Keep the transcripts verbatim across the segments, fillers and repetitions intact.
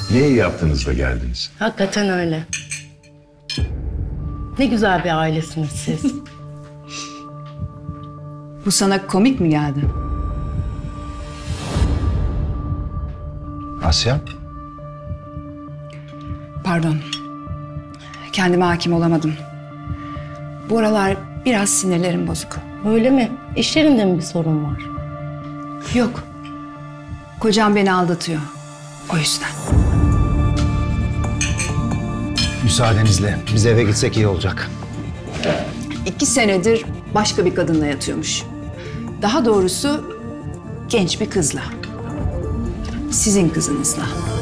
Ne iyi yaptınız da geldiniz. Hakikaten öyle. Ne güzel bir ailesiniz siz. Bu sana komik mi geldi? Asya? Pardon. Kendime hakim olamadım. Bu aralar biraz sinirlerim bozuk. Öyle mi? İş yerinde mi bir sorun var? Yok. Kocam beni aldatıyor. O yüzden. Müsaadenizle biz eve gitsek iyi olacak. İki senedir başka bir kadınla yatıyormuş. Daha doğrusu genç bir kızla. Sizin kızınızla.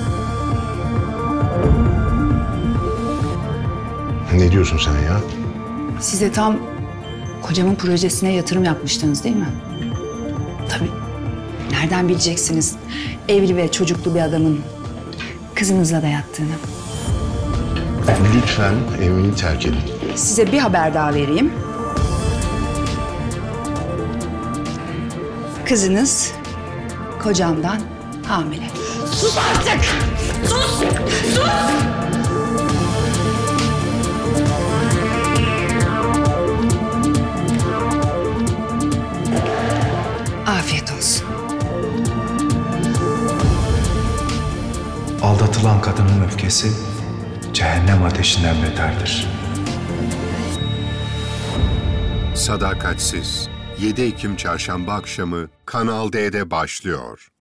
Ne diyorsun sen ya? Size tam kocamın projesine yatırım yapmıştınız değil mi? Tabii. Nereden bileceksiniz evli ve çocuklu bir adamın kızınızla da yattığını? Lütfen evini terk edin. Size bir haber daha vereyim. Kızınız kocamdan hamile. Sus artık! Sus! Sus! Afiyet olsun. Aldatılan kadının öfkesi cehennem ateşinden beterdir. Sadakatsiz. yedi Ekim Çarşamba akşamı Kanal D'de başlıyor.